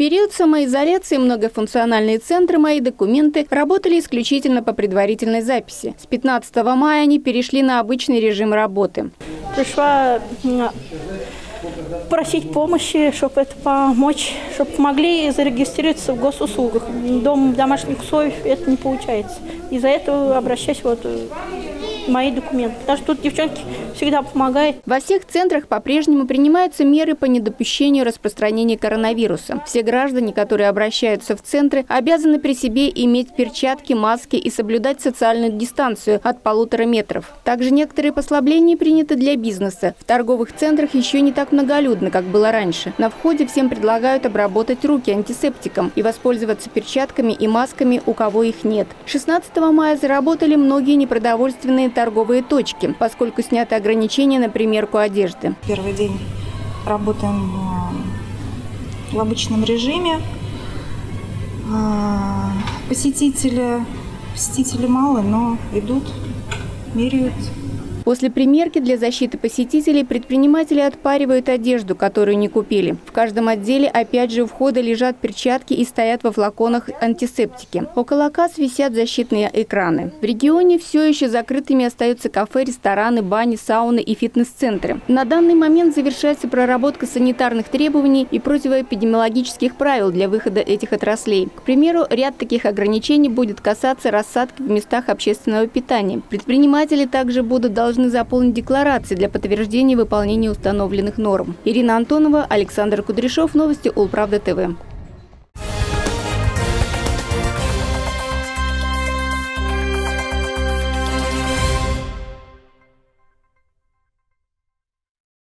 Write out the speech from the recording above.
период самоизоляции многофункциональные центры «Мои документы» работали исключительно по предварительной записи. С 15 мая они перешли на обычный режим работы. Пришла просить помощи, чтобы это помочь, чтобы могли зарегистрироваться в госуслугах. Дом домашних условий это не получается. Из-за этого обращаюсь «Мои документы». Потому что тут девчонки всегда помогают. Во всех центрах по-прежнему принимаются меры по недопущению распространения коронавируса. Все граждане, которые обращаются в центры, обязаны при себе иметь перчатки, маски и соблюдать социальную дистанцию от 1,5 метров. Также некоторые послабления приняты для бизнеса. В торговых центрах еще не так многолюдно, как было раньше. На входе всем предлагают обработать руки антисептиком и воспользоваться перчатками и масками, у кого их нет. 16 мая заработали многие непродовольственные торговые точки, поскольку сняты ограничения на примерку одежды. Первый день работаем в обычном режиме. Посетители мало, но идут, меряют. После примерки для защиты посетителей предприниматели отпаривают одежду, которую не купили. В каждом отделе опять же у входа лежат перчатки и стоят во флаконах антисептики. Около касс висят защитные экраны. В регионе все еще закрытыми остаются кафе, рестораны, бани, сауны и фитнес-центры. На данный момент завершается проработка санитарных требований и противоэпидемиологических правил для выхода этих отраслей. К примеру, ряд таких ограничений будет касаться рассадки в местах общественного питания. Предприниматели также должны заполнить декларации для подтверждения выполнения установленных норм. Ирина Антонова, Александр Кудряшов. Новости Улправда ТВ.